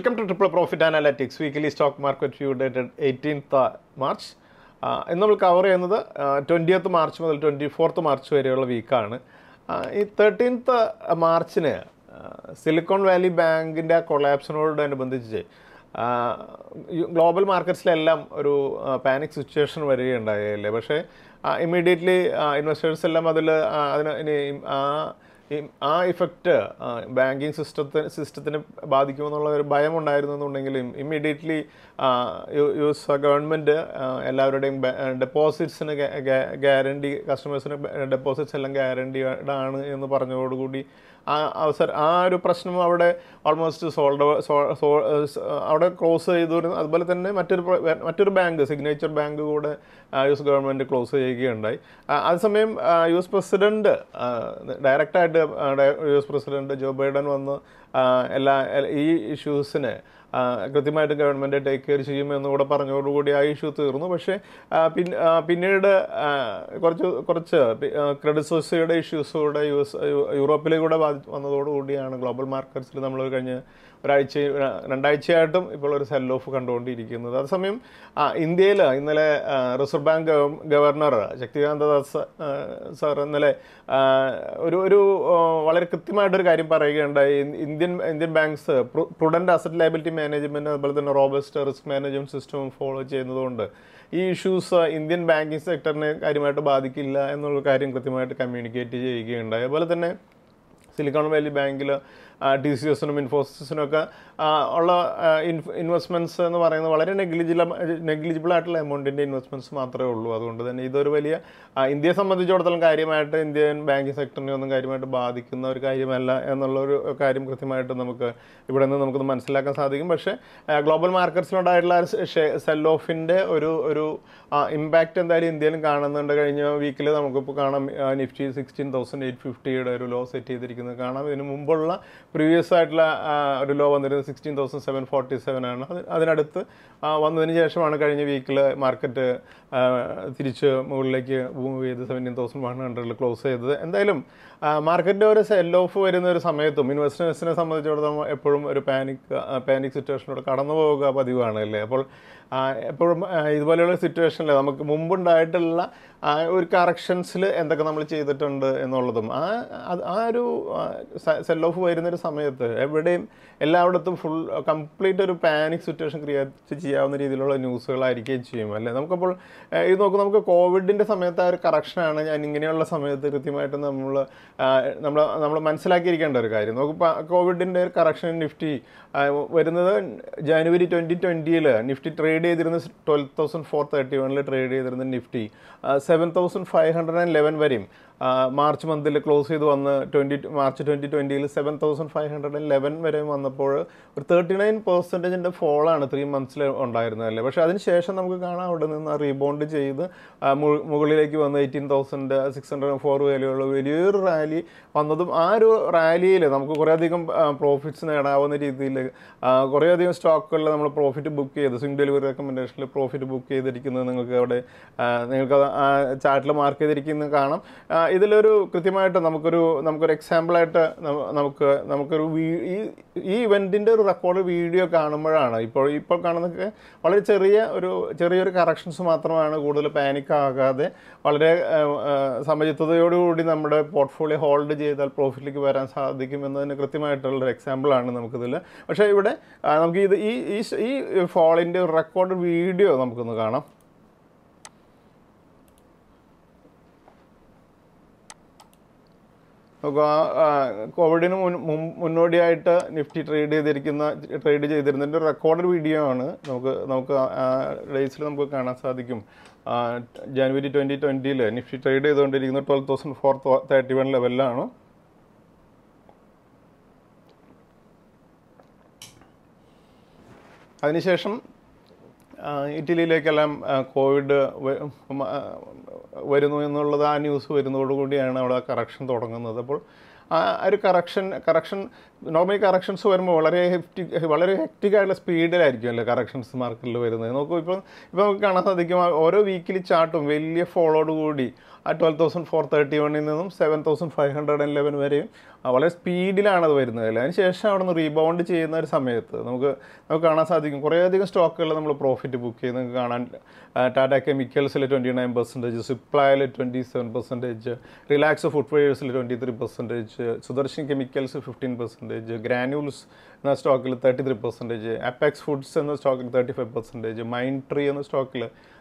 Welcome to Triple Profit Analytics weekly stock market view dated 18th March. ഇന്ന് നമ്മൾ cover ചെയ്യുന്നത് 20th March മുതൽ 24th March വരെയുള്ള വീക്കാണ്. ഈ 13th മാർച്ചിന് സിലിക്കോൺ വാലി ബാങ്കിൻ്റെ കൊളാപ്സിനോടനുബന്ധിച്ച് ഗ്ലോബൽ മാർക്കറ്റ്സിലെല്ലാം ഒരു പാനിക് സിറ്റുവേഷൻ വരികയുണ്ടായല്ലേ. പക്ഷേ ഇമ്മീഡിയറ്റ്ലി ഇൻവെസ്റ്റേഴ്സ് എല്ലാം ആ ഇഫക്റ്റ് ബാങ്കിങ് സിസ്റ്റത്തിന് ബാധിക്കുമെന്നുള്ള ഒരു ഭയം ഉണ്ടായിരുന്നെന്നുണ്ടെങ്കിലും ഇമ്മീഡിയറ്റ്ലി യു.എസ്. ഗവൺമെൻറ് എല്ലാവരുടെയും ഡെപ്പോസിറ്റ്സിന് ഗ്യാരണ്ടി, കസ്റ്റമേഴ്സിന് ഡെപ്പോസിറ്റ്സ് എല്ലാം ഗ്യാരണ്ടീഡ് ആണ് എന്ന് പറഞ്ഞതോടുകൂടി ആ ഒരു പ്രശ്നം അവിടെ ഓൾമോസ്റ്റ് അവിടെ ക്ലോസ് ചെയ്തു. അതുപോലെ തന്നെ മറ്റൊരു ബാങ്ക്, സിഗ്നേച്ചർ ബാങ്ക് കൂടെ യു.എസ്. ഗവൺമെൻറ് ക്ലോസ് ചെയ്യുകയുണ്ടായി. അതേസമയം യു.എസ്. പ്രസിഡന്റ് ഡയറക്റ്റായിട്ട് യു.എസ്. പ്രസിഡന്റ് ജോ ബൈഡൻ വന്ന് ഈ ഇഷ്യൂസിനെ കൃത്യമായിട്ട് ഗവൺമെൻറ് ടേക്ക് കെയർ ചെയ്യുമെന്നുകൂടെ പറഞ്ഞതോടുകൂടി ആ ഇഷ്യൂ തീർന്നു. പക്ഷേ പിന്നീട് കുറച്ച് ക്രെഡിറ്റ് സൊസൈറ്റിയുടെ ഇഷ്യൂസ് കൂടെ യൂറോപ്പിലേക്കൂടെ വന്നതോടുകൂടിയാണ് ഗ്ലോബൽ മാർക്കറ്റ്സിൽ നമ്മൾ കഴിഞ്ഞ രണ്ടാഴ്ചയായിട്ടും ഇപ്പോൾ ഒരു സെൽ ഓഫ് കണ്ടുകൊണ്ടിരിക്കുന്നത്. അതേസമയം ഇന്ത്യയിൽ ഇന്നലെ reserve bank governor Shaktikanta Das sir ഇന്നലെ ഒരു വളരെ കൃത്യമായിട്ടൊരു കാര്യം പറയുകയുണ്ടായി. Indian banks prudent asset liability management അതുപോലെ തന്നെ robust risk management system follow ചെയ്യുന്നതുകൊണ്ട് ഈ ഇഷ്യൂസ് ഇന്ത്യൻ ബാങ്കിങ് സെക്ടറിനെ കാര്യമായിട്ട് ബാധിക്കില്ല എന്നുള്ള കാര്യം കൃത്യമായിട്ട് കമ്മ്യൂണിക്കേറ്റ് ചെയ്യുകയുണ്ടായി. അതുപോലെ തന്നെ സിലിക്കോൺ വാലി ബാങ്കിൽ TCSനും ഇൻഫോസിസിനും ഒക്കെ ഉള്ള ഇൻവെസ്റ്റ്മെൻറ്റ്സ് എന്ന് പറയുന്നത് വളരെ നെഗ്ലിജിബിൾ ആയിട്ടുള്ള എമൗണ്ടിൻ്റെ ഇൻവെസ്റ്റ്മെൻറ്റ്സ് മാത്രമേ ഉള്ളൂ. അതുകൊണ്ട് തന്നെ ഇതൊരു വലിയ ഇന്ത്യയെ സംബന്ധിച്ചിടത്തോളം കാര്യമായിട്ട് ഇന്ത്യൻ ബാങ്കിങ് സെക്ടറിനെ ഒന്നും കാര്യമായിട്ട് ബാധിക്കുന്ന ഒരു കാര്യമല്ല എന്നുള്ളൊരു കാര്യം കൃത്യമായിട്ട് ഇവിടെ നിന്ന് നമുക്കൊന്ന് മനസ്സിലാക്കാൻ സാധിക്കും. പക്ഷേ ഗ്ലോബൽ മാർക്കറ്റ്സിലുണ്ടായിട്ടുള്ള സെൽ ഓഫിൻ്റെ ഒരു ഇമ്പാക്റ്റ് എന്തായാലും ഇന്ത്യയിലും കാണുന്നുണ്ട്. കഴിഞ്ഞ വീക്കിൽ നമുക്കിപ്പോൾ കാണാം നിഫ്റ്റി 16,850 ഒരു ലോ സെറ്റ് ചെയ്തിരിക്കുന്നത് കാണാം. ഇതിന് മുമ്പുള്ള പ്രീവിയസ് ആയിട്ടുള്ള ഒരു ലോ വന്നിരുന്നത് 16,747 ആണ്. അതിനടുത്ത് വന്നതിന് ശേഷമാണ് കഴിഞ്ഞ വീക്കിൽ മാർക്കറ്റ് തിരിച്ച് മുകളിലേക്ക് മൂവ് ചെയ്ത് 17,100 ക്ലോസ് ചെയ്തത്. എന്തായാലും മാർക്കറ്റിൻ്റെ ഒരു സെൽ ഓഫ് വരുന്ന ഒരു സമയത്തും ഇൻവെസ്റ്റേഴ്സിനെ സംബന്ധിച്ചിടത്തോളം എപ്പോഴും ഒരു പാനിക് സിറ്റുവേഷനിലൂടെ കടന്നു പോവുക പതിവാണ് അല്ലേ. അപ്പോൾ എപ്പോഴും ഇതുപോലെയുള്ള സിറ്റുവേഷനിൽ നമുക്ക് മുമ്പുണ്ടായിട്ടുള്ള ഒരു കറക്ഷൻസിൽ എന്തൊക്കെ നമ്മൾ ചെയ്തിട്ടുണ്ട് എന്നുള്ളതും ആ ഒരു സെൽ ഓഫ് വരുന്നൊരു സമയത്ത് എല്ലായിടത്തും കംപ്ലീറ്റ് ഒരു പാനിക് സിറ്റുവേഷൻ ക്രിയേറ്റ് ചെയ്യാവുന്ന രീതിയിലുള്ള ന്യൂസുകളായിരിക്കുകയും ചെയ്യും അല്ലേ. നമുക്കപ്പോൾ ഇത് നമുക്ക് കോവിഡിൻ്റെ സമയത്ത് ആ ഒരു കറക്ഷനാണ് ഞാൻ ഇങ്ങനെയുള്ള സമയത്ത് കൃത്യമായിട്ട് നമ്മൾ മനസ്സിലാക്കിയിരിക്കേണ്ട ഒരു കാര്യം. നമുക്ക് കോവിഡിൻ്റെ ഒരു കറക്ഷൻ നിഫ്റ്റി വരുന്നത് ജനുവരി 2020 നിഫ്റ്റി ട്രേഡ് ചെയ്തിരുന്ന 12,431 ട്രേഡ് ചെയ്തിരുന്ന നിഫ്റ്റി 7,511 വരെയും മാർച്ച് മന്തിൽ ക്ലോസ് ചെയ്ത് വന്ന് മാർച്ച് 2020 7,511 വരെ വന്നപ്പോൾ ഒരു 39% ഫോളാണ് 3 months ഉണ്ടായിരുന്നത് അല്ലേ. പക്ഷേ അതിനുശേഷം നമുക്ക് കാണാം അവിടെ നിന്ന് റീബൗണ്ട് ചെയ്ത് മുകളിലേക്ക് വന്ന് 18,604 വരെയുള്ള വലിയൊരു റാലി വന്നതും ആ ഒരു റാലിയിൽ നമുക്ക് കുറേയധികം പ്രോഫിറ്റ്സ് നേടാവുന്ന രീതിയിൽ കുറേയധികം സ്റ്റോക്കുകളിൽ നമ്മൾ പ്രോഫിറ്റ് ബുക്ക് ചെയ്ത് സ്വിംഗ് ഡെലിവറി റെക്കമെൻഡേഷനിൽ പ്രോഫിറ്റ് ബുക്ക് ചെയ്തിരിക്കുന്നത് നിങ്ങൾക്ക് ആ ചാർട്ടിൽ മാർക്ക് ചെയ്തിരിക്കുന്നത് കാണാം. ഇതിലൊരു കൃത്യമായിട്ട് നമുക്കൊരു എക്സാമ്പിളായിട്ട് ഈ ഇവൻറ്റിൻ്റെ ഒരു റെക്കോർഡ് വീഡിയോ കാണുമ്പോഴാണ് ഇപ്പോൾ കാണുന്നതൊക്കെ വളരെ ചെറിയൊരു കറക്ഷൻസ് മാത്രമാണ്. കൂടുതൽ പാനിക് ആകാതെ വളരെ സമചിത്തതയോടുകൂടി നമ്മുടെ പോർട്ട്ഫോളിയോ ഹോൾഡ് ചെയ്താൽ പ്രോഫിറ്റിലേക്ക് വരാൻ സാധിക്കും എന്നതിന് കൃത്യമായിട്ടുള്ളൊരു എക്സാമ്പിളാണ് നമുക്കിതിൽ. പക്ഷേ ഇവിടെ നമുക്ക് ഈ ഫോളിൻ്റെ ഒരു റെക്കോർഡ് വീഡിയോ നമുക്കൊന്ന് കാണാം. കോവിഡിന് മുന്നോടിയായിട്ട് നിഫ്റ്റി ട്രേഡ് ചെയ്തിരുന്നതിൻ്റെ റെക്കോർഡ് വീഡിയോ ആണ്. നമുക്ക് ഡേയ്സിൽ നമുക്ക് കാണാൻ സാധിക്കും. ജനുവരി 2020 നിഫ്റ്റി ട്രേഡ് ചെയ്തുകൊണ്ടിരിക്കുന്നത് 12,431 ലെവലിലാണ്. അതിനുശേഷം ഇറ്റലിയിലേക്കെല്ലാം കോവിഡ് വരുന്നു എന്നുള്ളത് ആ ന്യൂസ് വരുന്നതോടുകൂടിയാണ് അവിടെ കറക്ഷൻ തുടങ്ങുന്നത്. അപ്പോൾ ആ ഒരു കറക്ഷൻ നോർമലി കറക്ഷൻസ് വരുമ്പോൾ വളരെ ഹെക്റ്റിക്കായിട്ടുള്ള സ്പീഡിലായിരിക്കും അല്ലേ കറക്ഷൻസ് മാർക്കറ്റിൽ വരുന്നത്. ഇപ്പോൾ നമുക്ക് കാണാൻ സാധിക്കും ഓരോ വീക്കിലി ചാർട്ടും വലിയ ഫോളോട് കൂടി ആ 12,431 നിന്നും 7,511 വരെയും വളരെ സ്പീഡിലാണ് അത് വരുന്നത് അല്ലേ. അതിനുശേഷം അവിടെ നിന്ന് റീബൗണ്ട് ചെയ്യുന്ന ഒരു സമയത്ത് നമുക്ക് കാണാൻ സാധിക്കും കുറേയധികം സ്റ്റോക്കുകൾ നമ്മൾ പ്രോഫിറ്റ് ബുക്ക് ചെയ്ത് നിങ്ങൾക്ക് കാണാൻ. ടാറ്റ കെമിക്കൽസിൽ 29%, സിപ്ലയിൽ 27%, റിലാക്സ് ഫുട്വെയേഴ്സിൽ 23%, സുദർശൻ കെമിക്കൽസ് 15%, ഗ്രാനുൾസ് എന്ന സ്റ്റോക്കിൽ 33%, അപ്പെക്സ് ഫുഡ്സ് എന്ന സ്റ്റോക്കിൽ 35%, മൈൻഡ് ട്രീ എന്ന സ്റ്റോക്കിൽ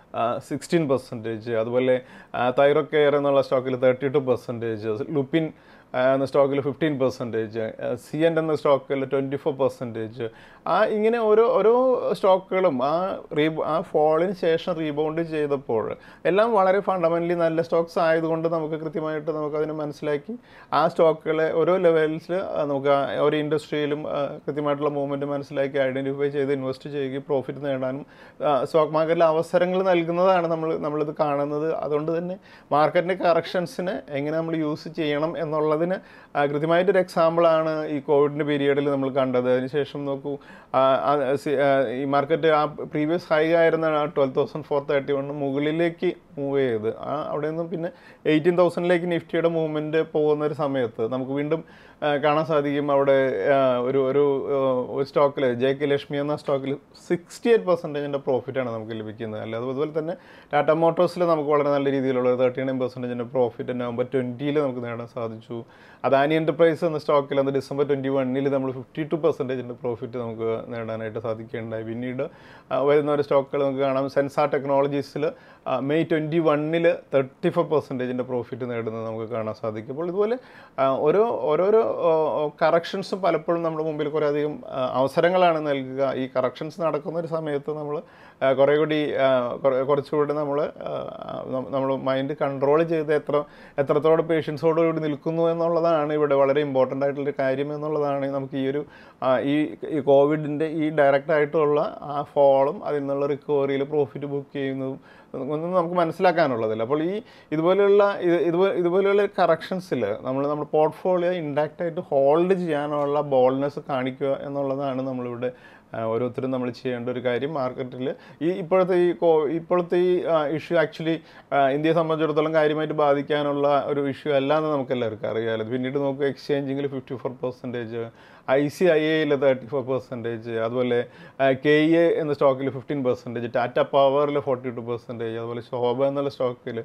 16%, അതുപോലെ തൈറോകെയർ എന്നുള്ള സ്റ്റോക്കിൽ 32%, ലുപ്പിൻ എന്ന സ്റ്റോക്കിൽ 15%, CN എന്ന സ്റ്റോക്കിൽ 24%. ഇങ്ങനെ ഓരോ സ്റ്റോക്കുകളും ആ ഫോളിന് ശേഷം റീബൗണ്ട് ചെയ്തപ്പോൾ എല്ലാം വളരെ ഫണ്ടമെൻ്റലി നല്ല സ്റ്റോക്സ് ആയതുകൊണ്ട് നമുക്ക് കൃത്യമായിട്ട് നമുക്കതിനെ മനസ്സിലാക്കി ആ സ്റ്റോക്കുകളെ ഓരോ ലെവൽസിൽ നമുക്ക് ഓരോ ഇൻഡസ്ട്രിയിലും കൃത്യമായിട്ടുള്ള മൂവ്മെൻറ്റ് മനസ്സിലാക്കി ഐഡൻറ്റിഫൈ ചെയ്ത് ഇൻവെസ്റ്റ് ചെയ്യുകയും പ്രോഫിറ്റ് നേടാനും സ്റ്റോക്ക് മാർക്കറ്റിൽ അവസരങ്ങൾ നൽകുന്നതാണ് നമ്മളിത് കാണുന്നത്. അതുകൊണ്ട് തന്നെ മാർക്കറ്റിൻ്റെ കറക്ഷൻസിന് എങ്ങനെ നമ്മൾ യൂസ് ചെയ്യണം എന്നുള്ളതിന് കൃത്യമായിട്ടൊരു എക്സാമ്പിളാണ് ഈ കോവിഡിൻ്റെ പീരീഡിൽ നമ്മൾ കണ്ടത്. അതിനുശേഷം നോക്കൂ ഈ മാർക്കറ്റ് ആ പ്രീവിയസ് ഹൈ ആയിരുന്ന 12,431 മുകളിലേക്ക് മൂവ് ചെയ്ത് അവിടെ നിന്നും പിന്നെ 18,000ലേക്ക് നിഫ്റ്റിയുടെ മൂവ്മെൻറ്റ് പോകുന്നൊരു സമയത്ത് നമുക്ക് വീണ്ടും കാണാൻ സാധിക്കും അവിടെ ഒരു സ്റ്റോക്കിൽ JK ലക്ഷ്മി എന്ന സ്റ്റോക്കിൽ 68% പ്രോഫിറ്റാണ് നമുക്ക് ലഭിക്കുന്നത് അല്ല. അതുപോലെ തന്നെ ടാറ്റ മോട്ടോഴ്സിൽ നമുക്ക് വളരെ നല്ല രീതിയിലുള്ള 39% പ്രോഫിറ്റ് നവംബർ 20 നമുക്ക് നേടാൻ സാധിച്ചു. അദാനി എൻ്റർപ്രൈസ് എന്ന സ്റ്റോക്കിൽ അന്ന് ഡിസംബർ 21 നമ്മൾ 52% പ്രോഫിറ്റ് നമുക്ക് നേടാനായിട്ട് സാധിക്കുകയുണ്ടായി. പിന്നീട് വരുന്ന ഒരു സ്റ്റോക്കുകൾ നമുക്ക് കാണാം. സെൻസാർ ടെക്നോളജീസിൽ മെയ് 21 34% പ്രോഫിറ്റ് നേടുന്നത് നമുക്ക് കാണാൻ സാധിക്കും. അപ്പോൾ ഇതുപോലെ ഓരോരോ കറക്ഷൻസും പലപ്പോഴും നമ്മുടെ മുമ്പിൽ കുറേയധികം അവസരങ്ങളാണ് നൽകുക. ഈ കറക്ഷൻസ് നടക്കുന്ന ഒരു സമയത്ത് നമ്മൾ കുറച്ചുകൂടി നമ്മൾ മൈൻഡ് കൺട്രോൾ ചെയ്ത് എത്രത്തോളം പേഷ്യൻസോടുകൂടി നിൽക്കുന്നു എന്നുള്ളതാണ് ഇവിടെ വളരെ ഇമ്പോർട്ടൻ്റ് ആയിട്ടുള്ളൊരു കാര്യം എന്നുള്ളതാണ്. നമുക്ക് ഈ കോവിഡിൻ്റെ ഈ ഡയറക്റ്റായിട്ടുള്ള ആ ഫോളും അതിൽ നിന്നുള്ള റിക്കവറിയിൽ പ്രോഫിറ്റ് ബുക്ക് ചെയ്യുന്നതും ഒന്നും നമുക്ക് മനസ്സിലാക്കാനുള്ളതില്ല. അപ്പോൾ ഇതുപോലെയുള്ള കറക്ഷൻസിൽ നമ്മുടെ പോർട്ട്ഫോളിയോ ഇൻഡാക്റ്റായിട്ട് ഹോൾഡ് ചെയ്യാനുള്ള ബോൾഡ്നെസ് കാണിക്കുക എന്നുള്ളതാണ് നമ്മളിവിടെ ഓരോരുത്തരും നമ്മൾ ചെയ്യേണ്ട ഒരു കാര്യം. മാർക്കറ്റിൽ ഇപ്പോഴത്തെ ഈ ഇഷ്യൂ ആക്ച്വലി ഇന്ത്യയെ സംബന്ധിച്ചിടത്തോളം കാര്യമായിട്ട് ബാധിക്കാനുള്ള ഒരു ഇഷ്യൂ അല്ല എന്ന് നമുക്കെല്ലാവർക്കും അറിയാമല്ലോ. പിന്നീട് നമുക്ക് എക്സ്ചേഞ്ചിങ്ങിൽ 54%, ICIAയിൽ 34%, അതുപോലെ KA എന്ന സ്റ്റോക്കിൽ 15%, ടാറ്റ പവറിൽ 42%, അതുപോലെ ശോഭ എന്നുള്ള സ്റ്റോക്കിൽ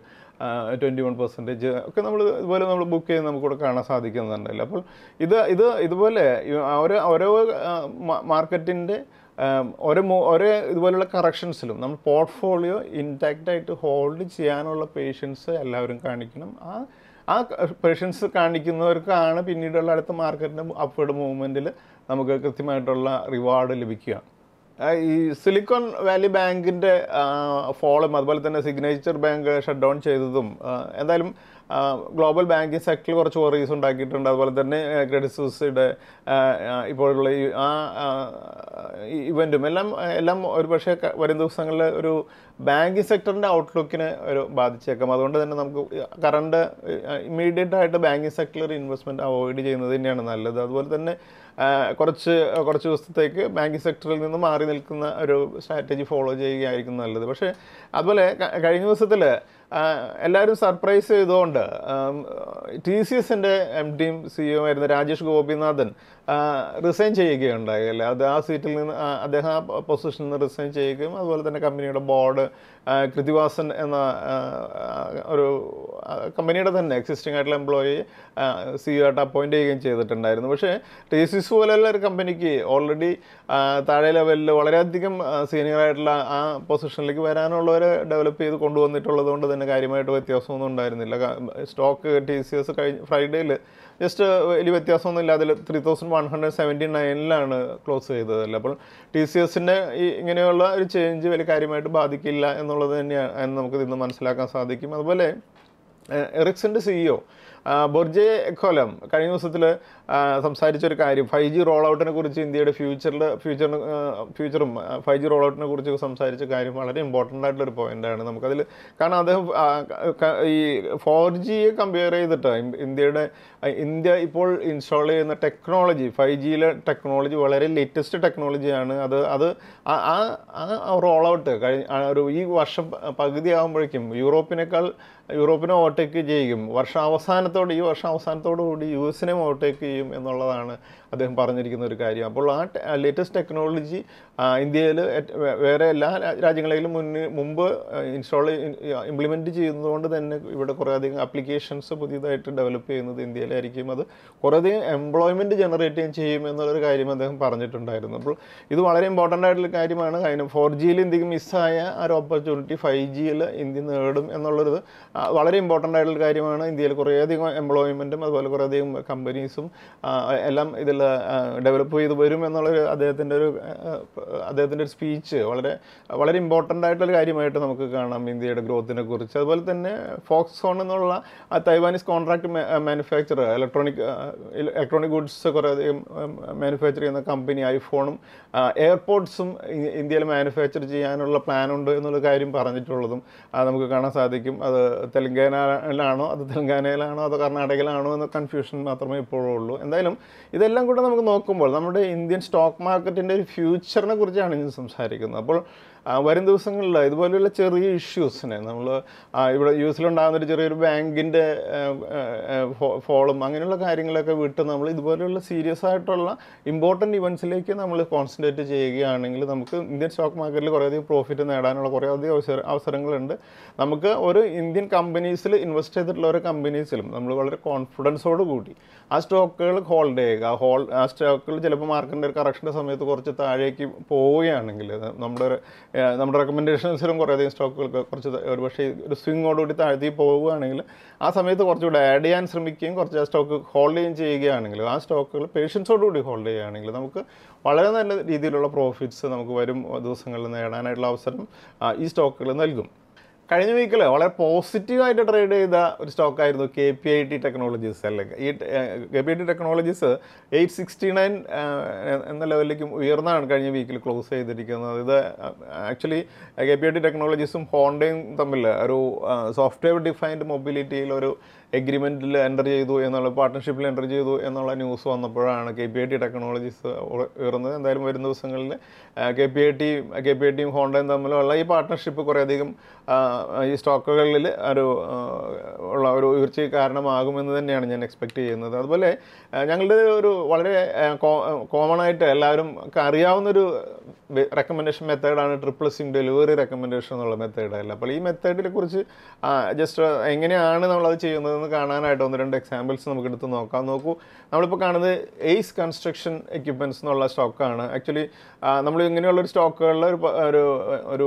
21% ഒക്കെ നമ്മൾ ബുക്ക് ചെയ്ത് നമുക്കിവിടെ കാണാൻ സാധിക്കുന്നുണ്ടല്ലോ. അപ്പോൾ ഇതുപോലെ ഓരോ മാർക്കറ്റിൻ്റെ ഓരോ ഇതുപോലുള്ള കറക്ഷൻസിലും നമ്മൾ പോർട്ട്ഫോളിയോ ഇൻടാക്റ്റായിട്ട് ഹോൾഡ് ചെയ്യാനുള്ള പേഷ്യൻസ് എല്ലാവരും കാണിക്കണം. ആ പേഷ്യൻസ് കാണിക്കുന്നവർക്കാണ് പിന്നീടുള്ള അടുത്ത മാർക്കറ്റിൻ്റെ അപ്വേർഡ് മൂവ്മെൻറ്റിൽ നമുക്ക് കൃത്യമായിട്ടുള്ള റിവാർഡ് ലഭിക്കുക. ഈ സിലിക്കോൺ വാലി ബാങ്കിൻ്റെ ഫോളും അതുപോലെ തന്നെ സിഗ്നേച്ചർ ബാങ്ക് ഷട്ട് ഡൗൺ ചെയ്തതും എന്തായാലും ഗ്ലോബൽ ബാങ്കിങ് സെക്ടറിൽ കുറച്ച് വറീസ് ഉണ്ടാക്കിയിട്ടുണ്ട്. അതുപോലെ തന്നെ ക്രെഡിറ്റ് സ്വിസ്സിയുടെ ഇപ്പോഴുള്ള ഇവൻറ്റും എല്ലാം ഒരു പക്ഷേ വരും ദിവസങ്ങളിൽ ഒരു ബാങ്കിങ് സെക്ടറിൻ്റെ ഔട്ട്ലുക്കിനെ ബാധിച്ചേക്കാം. അതുകൊണ്ട് തന്നെ നമുക്ക് കറണ്ട് ഇമ്മീഡിയറ്റ് ആയിട്ട് ബാങ്കിങ് സെക്ടറിൽ ഇൻവെസ്റ്റ്മെൻറ്റ് അവോയ്ഡ് ചെയ്യുന്നത് തന്നെയാണ് നല്ലത്. അതുപോലെ തന്നെ കുറച്ച് ദിവസത്തേക്ക് ബാങ്കിങ് സെക്ടറിൽ നിന്ന് മാറി നിൽക്കുന്ന ഒരു സ്ട്രാറ്റജി ഫോളോ ചെയ്യുകയായിരിക്കും നല്ലത്. പക്ഷേ അതുപോലെ കഴിഞ്ഞ ദിവസത്തിൽ എല്ലാവരും സർപ്രൈസ് ചെയ്തുകൊണ്ട് TCSൻ്റെ MDയും CEO ആയിരുന്ന രാജേഷ് ഗോപിനാഥൻ റിസൈൻ ചെയ്യുകയുണ്ടായി അല്ലേ. ആ സീറ്റിൽ നിന്ന് അദ്ദേഹം ആ പൊസിഷനിൽ നിന്ന് റിസൈൻ ചെയ്യുകയും അതുപോലെ തന്നെ കമ്പനിയുടെ ബോർഡ് കൃതിവാസൻ എന്ന ഒരു കമ്പനിയുടെ തന്നെ എക്സിസ്റ്റിംഗ് ആയിട്ടുള്ള എംപ്ലോയി CEO ആയിട്ട് അപ്പോയിൻറ്റ് ചെയ്യുകയും ചെയ്തിട്ടുണ്ടായിരുന്നു. പക്ഷേ TCS പോലെയുള്ള ഒരു കമ്പനിക്ക് ഓൾറെഡി താഴെ ലെവലിൽ വളരെയധികം സീനിയർ ആയിട്ടുള്ള ആ പൊസിഷനിലേക്ക് വരാനുള്ളവരെ ഡെവലപ്പ് ചെയ്ത് കൊണ്ടുവന്നിട്ടുള്ളത് കൊണ്ട് തന്നെ കാര്യമായിട്ട് വ്യത്യാസമൊന്നും ഉണ്ടായിരുന്നില്ല. സ്റ്റോക്ക് TCS ഫ്രൈഡേയിൽ ജസ്റ്റ് വലിയ വ്യത്യാസമൊന്നും ഇല്ലാതെ 3179 ക്ലോസ് ചെയ്തതല്ല. അപ്പോൾ TCSൻ്റെ ഇങ്ങനെയുള്ള ഒരു ചേഞ്ച് വലിയ കാര്യമായിട്ട് ബാധിക്കില്ല എന്നുള്ളത് തന്നെയാണ് നമുക്ക് ഇന്ന് മനസ്സിലാക്കാൻ സാധിക്കും. അതുപോലെ എറിക്സൻ്റെ CEO ബൊർജെ എക്കോലം കഴിഞ്ഞ ദിവസത്തിൽ സംസാരിച്ചൊരു കാര്യം 5G റോൾ ഔട്ടിനെ കുറിച്ച് ഇന്ത്യയുടെ ഫ്യൂച്ചറും 5G റോൾ ഔട്ടിനെ കുറിച്ച് സംസാരിച്ച കാര്യം വളരെ ഇമ്പോർട്ടൻ്റ് ആയിട്ടുള്ളൊരു പോയിൻ്റാണ് നമുക്കതിൽ. കാരണം അദ്ദേഹം ഈ 4Gയെ കമ്പയർ ചെയ്തിട്ട് ഇന്ത്യ ഇപ്പോൾ ഇൻസ്റ്റാൾ ചെയ്യുന്ന ടെക്നോളജി 5Gയിലെ ടെക്നോളജി വളരെ ലേറ്റസ്റ്റ് ടെക്നോളജിയാണ്. അത് റോൾ ഔട്ട് ഈ വർഷം പകുതി ആകുമ്പോഴേക്കും യൂറോപ്പിനെ ഓവർടേക്ക് ചെയ്യും. ഈ വർഷം അവസാനത്തോടു കൂടി US-നെ ഓവർടേക്ക് ചെയ്യും എന്നുള്ളതാണ് അദ്ദേഹം പറഞ്ഞിരിക്കുന്ന ഒരു കാര്യം. അപ്പോൾ ആ ലേറ്റസ്റ്റ് ടെക്നോളജി ഇന്ത്യയിൽ വേറെ എല്ലാ രാജ്യങ്ങളിലും മുമ്പ് ഇംപ്ലിമെൻറ്റ് ചെയ്യുന്നതുകൊണ്ട് തന്നെ ഇവിടെ കുറേയധികം ആപ്ലിക്കേഷൻസ് പുതിയതായിട്ട് ഡെവലപ്പ് ചെയ്യുന്നത് ഇന്ത്യയിലായിരിക്കും. അത് കുറേയധികം എംപ്ലോയ്മെൻറ്റ് ജനറേറ്റ് ചെയ്യും എന്നുള്ളൊരു കാര്യം അദ്ദേഹം പറഞ്ഞിട്ടുണ്ടായിരുന്നു. അപ്പോൾ ഇത് വളരെ ഇമ്പോർട്ടൻ്റ് ആയിട്ടുള്ള കാര്യമാണ്. അതിന് 4Gയിൽ ഇന്ത്യക്ക് മിസ്സായ ആ ഒരു ഓപ്പർച്യൂണിറ്റി 5Gയിൽ ഇന്ത്യ നേടും എന്നുള്ളത് വളരെ ഇമ്പോർട്ടൻ്റ് ആയിട്ടുള്ള കാര്യമാണ്. ഇന്ത്യയിൽ കുറേയധികം എംപ്ലോയ്മെൻറ്റും അതുപോലെ കുറേയധികം കമ്പനീസും എല്ലാം ഇതിൽ ഡെവലപ്പ് ചെയ്ത് വരും എന്നുള്ളൊരു അദ്ദേഹത്തിൻ്റെ ഒരു സ്പീച്ച് വളരെ ഇമ്പോർട്ടൻ്റ് ആയിട്ടുള്ള കാര്യമായിട്ട് നമുക്ക് കാണാം ഇന്ത്യയുടെ ഗ്രോത്തിനെ കുറിച്ച്. അതുപോലെ തന്നെ ഫോക്സ്കോൺ എന്നുള്ള Taiwanese contract manufacture electronic goods കുറേയധികം മാനുഫാക്ചർ ചെയ്യുന്ന കമ്പനി ഐഫോണും എയർപോർട്ട്സും ഇന്ത്യയിൽ മാനുഫാക്ചർ ചെയ്യാനുള്ള പ്ലാനുണ്ട് എന്നുള്ള കാര്യം പറഞ്ഞിട്ടുള്ളതും നമുക്ക് കാണാൻ സാധിക്കും. അത് തെലങ്കാനയിലാണോ അതോ കർണാടകയിലാണോ എന്ന കൺഫ്യൂഷൻ മാത്രമേ ഇപ്പോഴും ഉള്ളൂ. എന്തായാലും ഇതെല്ലാം കൂടെ നമുക്ക് നോക്കുമ്പോൾ നമ്മുടെ ഇന്ത്യൻ സ്റ്റോക്ക് മാർക്കറ്റിൻ്റെ ഒരു ഫ്യൂച്ചറിനെ കുറിച്ചാണ് ഇന്ന് സംസാരിക്കുന്നത്. അപ്പോൾ വരും ദിവസങ്ങളിൽ ഇതുപോലെയുള്ള ചെറിയ ഇഷ്യൂസിനെ നമ്മൾ ഇവിടെ US-ലുണ്ടാകുന്നൊരു ചെറിയൊരു ബാങ്കിൻ്റെ ഫോളും അങ്ങനെയുള്ള കാര്യങ്ങളൊക്കെ വിട്ട് നമ്മൾ ഇതുപോലെയുള്ള സീരിയസ് ആയിട്ടുള്ള ഇമ്പോർട്ടൻറ്റ് ഇവൻറ്റ്സിലേക്ക് നമ്മൾ കോൺസെൻട്രേറ്റ് ചെയ്യുകയാണെങ്കിൽ നമുക്ക് ഇന്ത്യൻ സ്റ്റോക്ക് മാർക്കറ്റിൽ കുറേയധികം പ്രോഫിറ്റ് നേടാനുള്ള കുറേയധികം അവസരങ്ങളുണ്ട്. നമുക്ക് ഒരു ഇന്ത്യൻ കമ്പനീസിൽ ഇൻവെസ്റ്റ് ചെയ്തിട്ടുള്ള ഓരോ കമ്പനീസിലും നമ്മൾ വളരെ കോൺഫിഡൻസോട് കൂടി ആ സ്റ്റോക്കുകൾ ഹോൾഡ് ചെയ്യുക. ആ സ്റ്റോക്കുകൾ ചിലപ്പോൾ മാർക്കറ്റിൻ്റെ ഒരു കറക്ഷൻ്റെ സമയത്ത് കുറച്ച് താഴേക്ക് പോവുകയാണെങ്കിൽ നമ്മുടെ റെക്കമെൻഡേഷൻസിലും കുറേയധികം സ്റ്റോക്കുകൾക്ക് ഒരു പക്ഷേ ഒരു സ്വിങ്ങോടുകൂടി താഴ്ത്തി പോവുകയാണെങ്കിൽ ആ സമയത്ത് കുറച്ചുകൂടെ ആഡ് ചെയ്യാൻ ശ്രമിക്കുകയും കുറച്ച് ആ സ്റ്റോക്ക് ഹോൾഡ് ചെയ്യുകയാണെങ്കിൽ ആ സ്റ്റോക്കുകൾ പേഷ്യൻസോടുകൂടി ഹോൾഡ് ചെയ്യുകയാണെങ്കിൽ നമുക്ക് വളരെ നല്ല രീതിയിലുള്ള പ്രോഫിറ്റ്സ് നമുക്ക് വരും ദിവസങ്ങളിൽ നേടാനായിട്ടുള്ള അവസരം ഈ സ്റ്റോക്കുകൾ നൽകും. കഴിഞ്ഞ വീക്കിൽ വളരെ പോസിറ്റീവായിട്ട് ട്രേഡ് ചെയ്ത ഒരു സ്റ്റോക്കായിരുന്നു KPIT ടെക്നോളജീസ്. അല്ലെങ്കിൽ ഈ KPIT ടെക്നോളജീസ് 869 എന്ന ലെവലിലേക്കും ഉയർന്നാണ് കഴിഞ്ഞ വീക്കിൽ ക്ലോസ് ചെയ്തിരിക്കുന്നത്. ഇത് ആക്ച്വലി KPIT ടെക്നോളജീസും ഹോണ്ടയും തമ്മിൽ ഒരു സോഫ്റ്റ്വെയർ ഡിഫൈൻഡ് മൊബിലിറ്റിയിൽ ഒരു എഗ്രിമെൻറ്റിൽ എൻ്റർ ചെയ്തു പാർട്ട്ണർഷിപ്പിൽ എൻ്റർ ചെയ്തു എന്നുള്ള ന്യൂസ് വന്നപ്പോഴാണ് KPIT ടെക്നോളജീസ് ഉയർന്നത്. എന്തായാലും വരുന്ന ദിവസങ്ങളിൽ KPITയും ഹോണ്ടയും തമ്മിലുള്ള ഈ പാർട്ട്ണർഷിപ്പ് കുറേയധികം ഈ സ്റ്റോക്കുകളിൽ ഒരു ഉയർച്ചയ്ക്ക് കാരണമാകുമെന്ന് തന്നെയാണ് ഞാൻ എക്സ്പെക്റ്റ് ചെയ്യുന്നത്. അതുപോലെ ഞങ്ങളുടെ ഒരു വളരെ കോമൺ ആയിട്ട് എല്ലാവരും അറിയാവുന്നൊരു റെക്കമെൻഡേഷൻ മെത്തേഡാണ് ട്രിപ്പിൾ സിം ഡെലിവറി റെക്കമെൻഡേഷൻ എന്നുള്ള മെത്തേഡല്ല. അപ്പോൾ ഈ മെത്തേഡിനെ കുറിച്ച് ജസ്റ്റ് എങ്ങനെയാണ് നമ്മളത് ചെയ്യുന്നതെന്ന് കാണാനായിട്ട് 1-2 എക്സാമ്പിൾസ് നമുക്ക് എടുത്ത് നോക്കൂ. നമ്മളിപ്പോൾ കാണുന്നത് എയ്സ് കൺസ്ട്രക്ഷൻ എക്യുപ്മെൻറ്റ്സ് എന്നുള്ള സ്റ്റോക്കാണ്. ആക്ച്വലി നമ്മൾ ഇങ്ങനെയുള്ളൊരു സ്റ്റോക്കുകളിൽ ഒരു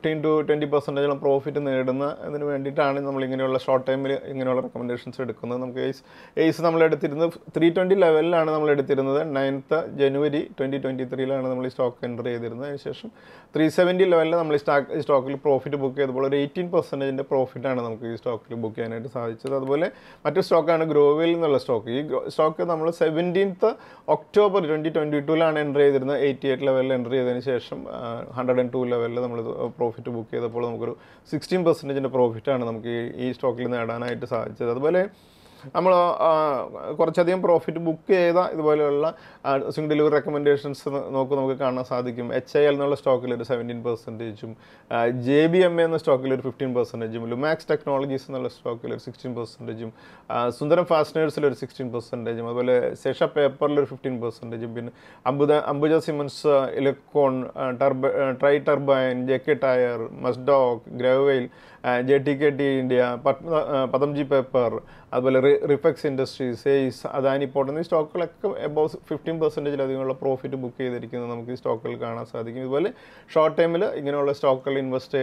15-20% പ്രോഫിറ്റ് നേടുന്നതിന് വേണ്ടിയിട്ടാണ് നമ്മൾ ഇങ്ങനെയുള്ള ഷോർട്ട് ടൈമിൽ ഇങ്ങനെയുള്ള റെക്കമെൻഡേഷൻസ് എടുക്കുന്നത്. നമുക്ക് എയ്സ് നമ്മൾ എടുത്തിരുന്നത് 320 ലെവലിലാണ് നമ്മൾ എടുത്തിരുന്നത്. 9th January 2023 നമ്മൾ ഈ സ്റ്റോക്ക് എൻ്റർ ചെയ്തിരുന്നത്. അതിനുശേഷം 370 ലെവലിൽ നമ്മൾ ഈ സ്റ്റോക്കിൽ പ്രോഫിറ്റ് ബുക്ക് ചെയ്തപ്പോൾ ഒരു 18% പ്രോഫിറ്റാണ് നമുക്ക് ഈ സ്റ്റോക്കിൽ ബുക്ക് ചെയ്യാനായിട്ട് സാധിച്ചത്. അതുപോലെ മറ്റൊരു സ്റ്റോക്കാണ് ഗ്രോവെയിൽ എന്നുള്ള സ്റ്റോക്ക്. ഈ സ്റ്റോക്ക് നമ്മൾ 17th October 2022 എൻ്റർ ചെയ്തിരുന്നത്. 88 ലെവലിൽ എൻ്റർ ചെയ്തതിന് ശേഷം 102 ലെവലിൽ നമ്മൾ പ്രോഫിറ്റ് ബുക്ക് ചെയ്തപ്പോൾ നമുക്കൊരു 16% പ്രോഫിറ്റാണ് നമുക്ക് ഈ സ്റ്റോക്കിൽ നേടാനായിട്ട് സാധിച്ചത്. അതുപോലെ നമ്മൾ കുറച്ചധികം പ്രോഫിറ്റ് ബുക്ക് ചെയ്ത ഇതുപോലെയുള്ള സിംഗിൾ ഡെലിവറി റെക്കമെൻഡേഷൻസ് നമുക്ക് കാണാൻ സാധിക്കും. HIL എന്നുള്ള സ്റ്റോക്കിൽ ഒരു 17%, JBMA എന്ന സ്റ്റോക്കിൽ ഒരു 15%, ലുമാക്സ് ടെക്നോളജീസ് എന്നുള്ള സ്റ്റോക്കിൽ ഒരു 16%, സുന്ദരം ഫാസ്റ്റനേഴ്സിൽ ഒരു 16%, അതുപോലെ ശേഷ പേപ്പറിൽ ഒരു 15%, പിന്നെ അംബുജ സിമൻസ്, ഇലക്ട്രോൺ, ട്രൈ ടർബൈൻ, JK ടയർ, മസ്ഡോക്ക്, ഗ്രവെയിൽ, JTKT ഇന്ത്യ, പതംജി പേപ്പർ, അതുപോലെ Refex Industries, Ace, Adani Port എന്നീ സ്റ്റോക്കുകളൊക്കെ എബോവ് 15%-ലധികമുള്ള പ്രോഫിറ്റ് ബുക്ക് ചെയ്തിരിക്കുന്നത് നമുക്ക് ഈ സ്റ്റോക്കുകൾ കാണാൻ സാധിക്കും. ഇതുപോലെ ഷോർട്ട് ടൈമിൽ ഇങ്ങനെയുള്ള സ്റ്റോക്കുകൾ ഇൻവെസ്റ്റ്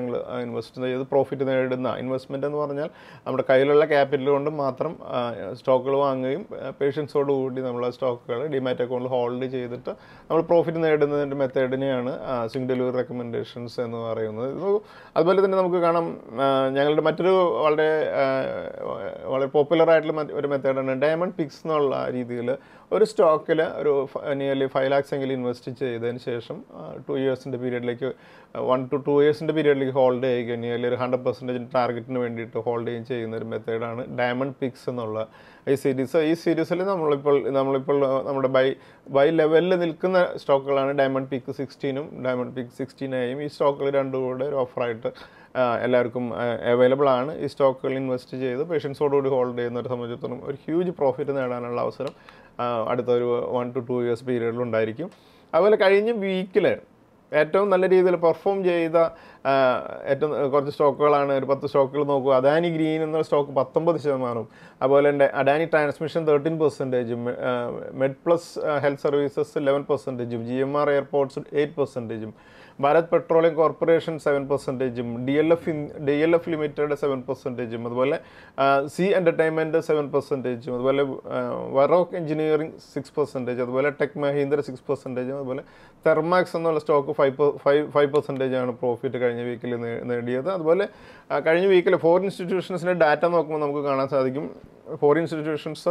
ചെയ്ത് പ്രോഫിറ്റ് നേടുന്ന ഇൻവെസ്റ്റ്മെൻറ്റ് എന്ന് പറഞ്ഞാൽ നമ്മുടെ കയ്യിലുള്ള ക്യാപിറ്റൽ കൊണ്ട് മാത്രം സ്റ്റോക്കുകൾ വാങ്ങുകയും പേഷ്യൻസോടുകൂടി നമ്മൾ ആ സ്റ്റോക്കുകൾ ഡിമാറ്റ് അക്കൗണ്ടിൽ ഹോൾഡ് ചെയ്തിട്ട് നമ്മൾ പ്രോഫിറ്റ് നേടുന്നതിൻ്റെ മെത്തേഡിനെയാണ് സിംഗിൾ ഡെലിവറി റെക്കമെൻഡേഷൻസ് എന്ന് പറയുന്നത്. അതുപോലെ തന്നെ നമുക്ക് കാണാം ഞങ്ങളുടെ മറ്റൊരു വളരെ പോപ്പുലർ ആയിട്ടുള്ള ഒരു മെത്തേഡാണ് ഡയമണ്ട് പിക്സ് എന്നുള്ള രീതിയിൽ ഒരു സ്റ്റോക്കിൽ ഒരു നിയർലി 5 lakhs എങ്കിലും ഇൻവെസ്റ്റ് ചെയ്തതിന് ശേഷം 2 yearsൻ്റെ പീരീഡിലേക്ക് 1 to 2 yearsൻ്റെ പീരീഡിലേക്ക് ഹോൾഡ് ചെയ്യുക നിയർലി ഒരു 100% ടാർഗറ്റിന് വേണ്ടിയിട്ട് ഹോൾഡ് ചെയ്യുന്ന ഒരു മെത്തേഡാണ് ഡയമണ്ട് പിക്സ് എന്നുള്ള ഈ സീരീസിൽ നമ്മളിപ്പോൾ നമ്മുടെ ബൈ ലെവലിൽ നിൽക്കുന്ന സ്റ്റോക്കുകളാണ് ഡയമണ്ട് പിക്ക് 16ഉം ഡയമണ്ട് പിക്ക് 16Aയും ഈ സ്റ്റോക്കുകൾ രണ്ടും കൂടെ ഒരു ഓഫറായിട്ട് എല്ലാവർക്കും അവൈലബിൾ ആണ്. ഈ സ്റ്റോക്കുകൾ ഇൻവെസ്റ്റ് ചെയ്ത് പേഷ്യൻസോടുകൂടി ഹോൾഡ് ചെയ്യുന്നവരെ സംബന്ധിച്ചിടത്തോളം ഒരു ഹ്യൂജ് പ്രോഫിറ്റ് നേടാനുള്ള അവസരം അടുത്തൊരു 1 to 2 years പീരീഡിൽ ഉണ്ടായിരിക്കും. അതുപോലെ കഴിഞ്ഞ വീക്കിൽ ഏറ്റവും നല്ല രീതിയിൽ പെർഫോം ചെയ്ത ഏറ്റവും കുറച്ച് സ്റ്റോക്കുകളാണ്. ഒരു 10 സ്റ്റോക്കുകൾ നോക്കുക. അദാനി ഗ്രീൻ എന്ന സ്റ്റോക്ക് 19%, അതുപോലെ തന്നെ Adani Transmission 13%, Med Plus Health Services 11%, GMR Airports 8%, Bharat Petroleum Corporation 7%, DLF Limited 7%, അതുപോലെ സി എൻ്റർടൈൻമെൻറ്റ് 7%, അതുപോലെ വറോക്ക് എഞ്ചിനീയറിംഗ് 6%, അതുപോലെ ടെക് മഹീന്ദ്ര 6%, അതുപോലെ തെർമാക്സ് എന്നുള്ള സ്റ്റോക്ക് 5% ആണ് പ്രോഫിറ്റ് കഴിഞ്ഞ വീക്കിൽ നേടിയത്. അതുപോലെ കഴിഞ്ഞ വീക്കിൽ ഫോറിൻ ഇൻസ്റ്റിറ്റ്യൂഷൻസിൻ്റെ ഡാറ്റ നോക്കുമ്പോൾ നമുക്ക് കാണാൻ സാധിക്കും. ഫോറിൻ ഇൻസ്റ്റിറ്റ്യൂഷൻസ്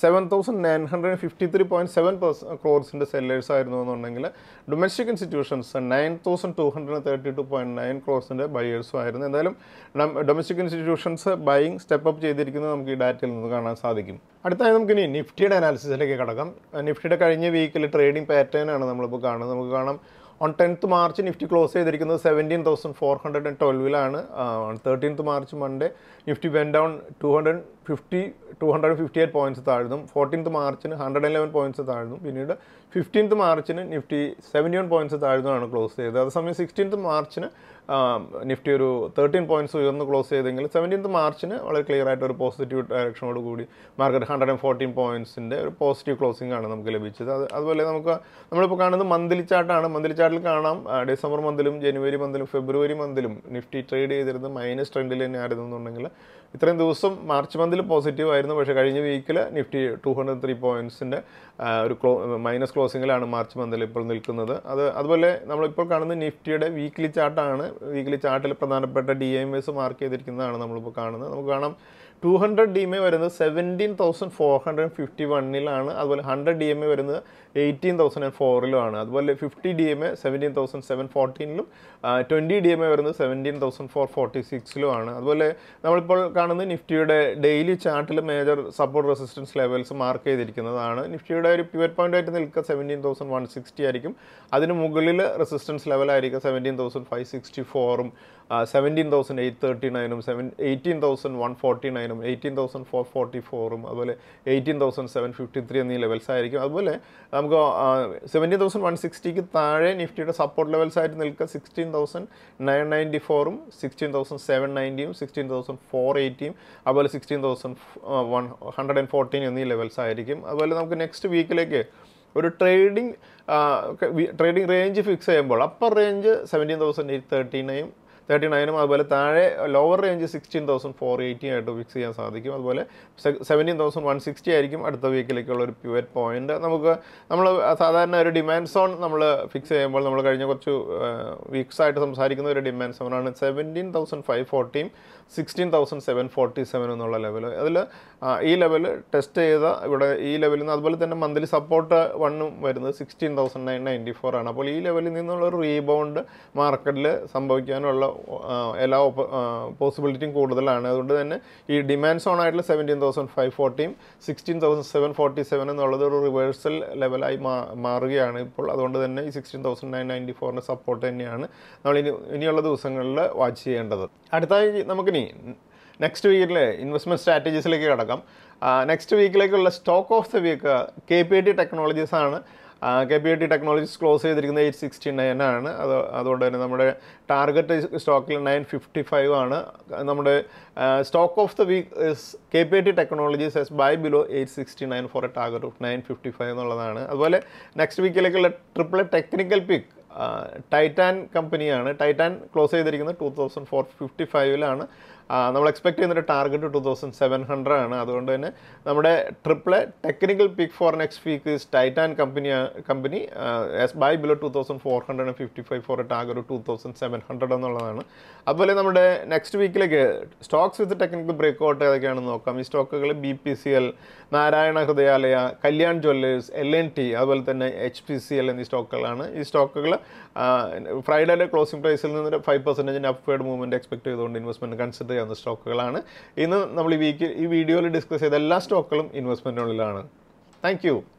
7,953.7 crores സെല്ലേഴ്സ് ആയിരുന്നു എന്നുണ്ടെങ്കിൽ ഡൊമസ്റ്റിക് ഇൻസ്റ്റിറ്റ്യൂഷൻസ് 9,232.9 crores ബയേഴ്സും ആയിരുന്നു. എന്തായാലും domestic institutions buying step up ചെയ്തിരിക്കുന്നത് നമുക്ക് ഈ ഡാറ്റയിൽ നിന്ന് കാണാൻ സാധിക്കും. അടുത്തായി നമുക്കിനി നിഫ്റ്റിയുടെ അനാലിസിസിലേക്ക് കടക്കാം. നിഫ്റ്റിയുടെ കഴിഞ്ഞ വീക്കിൽ ട്രേഡിംഗ് പാറ്റേൺ ആണ് നമ്മളിപ്പോൾ കാണുന്നത്. നമുക്ക് കാണാം on 10th March Nifty close ചെയ്തിരിക്കുന്നത് 17,412ലാണ്. on 13th March Monday Nifty went down 258 points താഴ്ന്നു. 14th March 111 പോയിൻറ്റ്സ് താഴ്ന്നു. പിന്നീട് 15th March നിഫ്റ്റി 71 പോയിൻറ്റ്സ് താഴ്ന്നാണ് ക്ലോസ് ചെയ്തത്. അതേസമയം 16th March നിഫ്റ്റി ഒരു 13 പോയിൻറ്റ്സ് ഉയർന്ന് ക്ലോസ് ചെയ്തെങ്കിൽ 17th March വളരെ ക്ലിയർ ആയിട്ട് ഒരു പോസിറ്റീവ് ഡയറക്ഷനോട് കൂടി മാർക്കറ്റ് 114 പോയിൻറ്റ്സിൻ്റെ ഒരു പോസിറ്റീവ് ക്ലോസിംഗ് ആണ് നമുക്ക് ലഭിച്ചത്. അതുപോലെ നമ്മളിപ്പോൾ കാണുന്നത് മന്ത്ലി ചാർട്ടാണ്. മന്ത്ലി ചാർട്ടിൽ കാണാം ഡിസംബർ മന്തിലും ജനുവരി മന്തിലും ഫെബ്രുവരി മന്തിലും നിഫ്റ്റി ട്രേഡ് ചെയ്തിരുന്നത് മൈനസ് ട്രെൻഡിൽ തന്നെ ആയിരുന്നുണ്ടെങ്കിൽ ഇത്രയും ദിവസം മാർച്ച് മന്തിൽ പോസിറ്റീവ് ആയിരുന്നു. പക്ഷേ കഴിഞ്ഞ വീക്കിൽ നിഫ്റ്റി 203 പോയിൻറ്റ്സിൻ്റെ ഒരു മൈനസ് ക്ലോസിങ്ങിലാണ് മാർച്ച് മന്തിൽ ഇപ്പോൾ നിൽക്കുന്നത്. അതുപോലെ നമ്മളിപ്പോൾ കാണുന്നത് നിഫ്റ്റിയുടെ വീക്ക്ലി ചാർട്ടാണ്. വീക്ക്ലി ചാർട്ടിൽ പ്രധാനപ്പെട്ട DMAs മാർക്ക് ചെയ്തിരിക്കുന്നതാണ് നമ്മളിപ്പോൾ കാണുന്നത്. നമുക്ക് കാണാം 200 DMA വരുന്നത് 17,451ലാണ്. അതുപോലെ 100 DMA വരുന്നത് 18,004ലുമാണ്. അതുപോലെ 50 DMA 17,714ലും 20 DMA വരുന്നത് 17,446ലുമാണ്. അതുപോലെ നമ്മളിപ്പോൾ കാണുന്നത് നിഫ്റ്റിയുടെ ഡെയിലി ചാർട്ടിൽ major support resistance levels mark ചെയ്തിരിക്കുന്നതാണ്. നിഫ്റ്റിയുടെ ഒരു പിവറ്റ് പോയിന്റ് ആയിട്ട് നിൽക്കുക 17,160 ആയിരിക്കും. അതിന് മുകളിൽ റെസിസ്റ്റൻസ് ലെവലായിരിക്കും 17,564ഉം 17,839ഉം 18,149ഉം 18,444ഉം അതുപോലെ 18,753 എന്നീ ലെവൽസ് ആയിരിക്കും. അതുപോലെ നമുക്ക് 17,160ക്ക് താഴെ നിഫ്റ്റിയുടെ സപ്പോർട്ട് ലെവൽസ് ആയിട്ട് നിൽക്കുക 16,994ഉം 16,790ഉം 16,480ഉം അതുപോലെ 16,114 എന്നീ ലെവൽസ് ആയിരിക്കും. അതുപോലെ നമുക്ക് നെക്സ്റ്റ് വീക്കിലേക്ക് ഒരു ട്രേഡിംഗ് റേഞ്ച് ഫിക്സ് ചെയ്യുമ്പോൾ അപ്പർ റേഞ്ച് 17,839ഉം അതുപോലെ താഴെ ലോവർ റേഞ്ച് 16,480 ആയിട്ട് ഫിക്സ് ചെയ്യാൻ സാധിക്കും. അതുപോലെ 17,160 ആയിരിക്കും അടുത്ത വീക്കിലേക്കുള്ള ഒരു പിവറ്റ് പോയിന്റ്. നമ്മൾ സാധാരണ ഒരു ഡിമാൻഡ് സോൺ നമ്മൾ ഫിക്സ് ചെയ്യുമ്പോൾ നമ്മൾ കഴിഞ്ഞ കുറച്ച് വീക്സ് ആയിട്ട് സംസാരിക്കുന്ന ഒരു ഡിമാൻഡ് സോണാണ് 17,540ഉം 16,747 എന്നുള്ള ലെവൽ. അതിൽ ഈ ലെവൽ ടെസ്റ്റ് ചെയ്ത ഇവിടെ ഈ ലെവലിൽ നിന്ന് അതുപോലെ തന്നെ മന്ത്ലി സപ്പോർട്ട് 1 വരുന്നത് 16,994 ആണ്. അപ്പോൾ ഈ ലെവലിൽ നിന്നുള്ള ഒരു റീബൗണ്ട് മാർക്കറ്റിൽ സംഭവിക്കാനുള്ള എല്ലാ പോസിബിലിറ്റിയും കൂടുതലാണ്. അതുകൊണ്ട് തന്നെ ഈ ഡിമാൻഡ് സോൺ ആയിട്ടുള്ള 17,540ഉം 16,747 എന്നുള്ളത് ഒരു റിവേഴ്സൽ ലെവലായി മാറുകയാണ് ഇപ്പോൾ. അതുകൊണ്ട് തന്നെ ഈ 16,994ൻ്റെ സപ്പോർട്ട് തന്നെയാണ് നമ്മൾ ഇനിയുള്ള ദിവസങ്ങളിൽ വാച്ച് ചെയ്യേണ്ടത്. അടുത്തായി നമുക്കിനി നെക്സ്റ്റ് വീക്കിലെ ഇൻവെസ്റ്റ്മെൻറ്റ് സ്ട്രാറ്റജീസിലേക്ക് കിടക്കാം. നെക്സ്റ്റ് വീക്കിലേക്കുള്ള stock of the week KPIT Technologies ആണ്. KPIT ടെക്നോളജീസ് ക്ലോസ് ചെയ്തിരിക്കുന്നത് 869 ആണ്. അതുകൊണ്ട് തന്നെ നമ്മുടെ ടാർഗറ്റ് സ്റ്റോക്കിൽ 955 ആണ്. നമ്മുടെ stock of the week KPIT Technologies as buy below 869 for a target of 955 എന്നുള്ളതാണ്. അതുപോലെ നെക്സ്റ്റ് വീക്കിലേക്കുള്ള ട്രിപ്പിൾ ടെക്നിക്കൽ പിക്ക് ടൈറ്റാൻ കമ്പനിയാണ്. ടൈറ്റാൻ ക്ലോസ് ചെയ്തിരിക്കുന്നത് 2455 നമ്മൾ എക്സ്പെക്ട് ചെയ്യുന്ന ടാർഗറ്റ് 2700 ആണ്. അതുകൊണ്ട് തന്നെ നമ്മുടെ ട്രിപ്പിളെ technical pick for next week is Titan company buy below 2455 for a target 2700 എന്നുള്ളതാണ്. അതുപോലെ നമ്മുടെ നെക്സ്റ്റ് വീക്കിലേക്ക് സ്റ്റോക്സ് വിത്ത് ടെക്നിക്കൽ ബ്രേക്ക്ഔട്ട് ഏതൊക്കെയാണെന്ന് നോക്കാം. ഈ സ്റ്റോക്കുകൾ BPCL, Narayana Hrudayalaya, Kalyan Jewellers, LNT, അതുപോലെ തന്നെ HPCL എന്നീ സ്റ്റോക്കുകളാണ്. ഈ സ്റ്റോക്കുകൾ ഫ്രൈഡേയുടെ ക്ലോസിംഗ് പ്രൈസിൽ നിന്ന് 5% അപ്വേർഡ് മൂവ്മെൻറ്റ് എക്സ്പെക്ട് ചെയ്തുകൊണ്ട് ഇൻവെസ്റ്റ്മെൻറ്റ് കൺസിഡർ ചെയ്യുന്ന സ്റ്റോക്കുകളാണ്. ഇന്ന് നമ്മൾ ഈ വീഡിയോയിൽ ഡിസ്കസ് ചെയ്ത എല്ലാ സ്റ്റോക്കുകളും ഇൻവെസ്റ്റ്മെൻറ്റിനുള്ളിലാണ്. Thank you.